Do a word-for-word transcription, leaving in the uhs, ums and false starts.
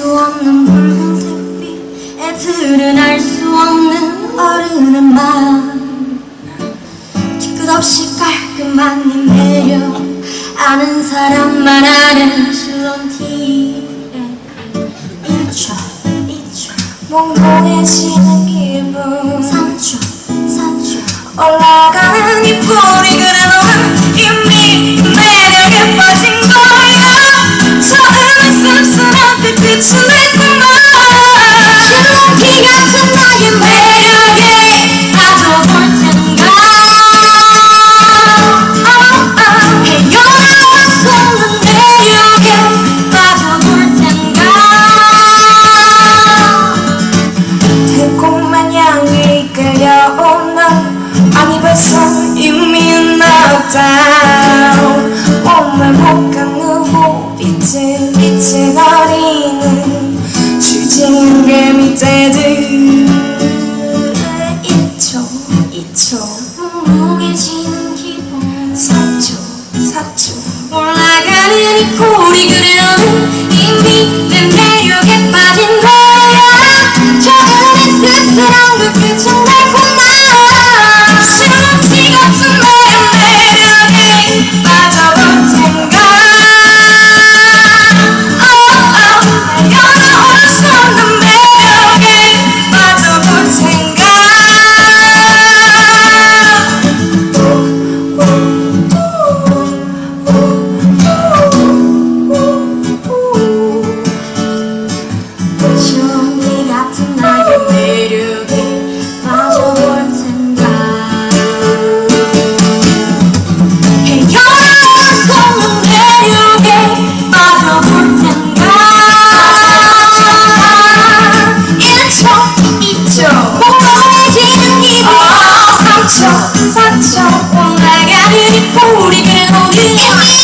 수 없는 붉은색빛, 애들은 알 수 없는 어른의 마음, 뒤끝없이 깔끔한 네 매력, 아는 사람만 아는 실론티. 일 초 이 초 몽롱해지는 기분, 삼 초 사 초 올라가는 이 뿌리, 그래 너는 이미 매력에 빠진 거야. 처음에 씁쓸한 빛빛은 달콤한 실론티 같은 나의 매력에 빠져볼 텐가. 헤어나왔었는 매력에 빠져볼 텐가. 달콤한 향이 끌려온 넌 아니 벌써 이미 knockdown. 몸을 못 감는 빛은 빛을 어리는 주제인 게 밑에들. 일 초 이 초 몽롱해지는 기분, 사 초 사 초 올라가는 이 꼬리, 그래 너는 이미 내 매력에 빠진 거야. 처음에 씁쓸한 그 끝은 달콤한 실론티 같은 나의 매력에 빠져볼 텐가. 헤어나올 수 없는 매력에 빠져볼 텐가. 실론티 같은 나의 매력에 빠져볼 텐가. 헤어나올 수 없는 매력에 빠져볼 텐가. 일 초 이 초 몽롱해지는 기분, 삼 초 사 초 올라가는 이 뿌리, 그래 너는 이미